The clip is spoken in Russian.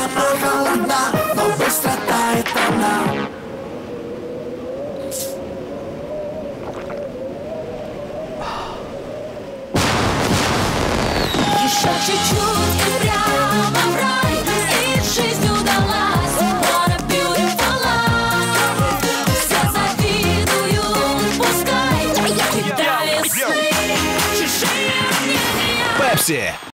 она холодна, но быстро тает она. Еще чуть-чуть и прямо в рай, и жизнь удалась. What a beautiful life. Все завидуют, пускай. Кидай сны, чужие мнения. Пепси.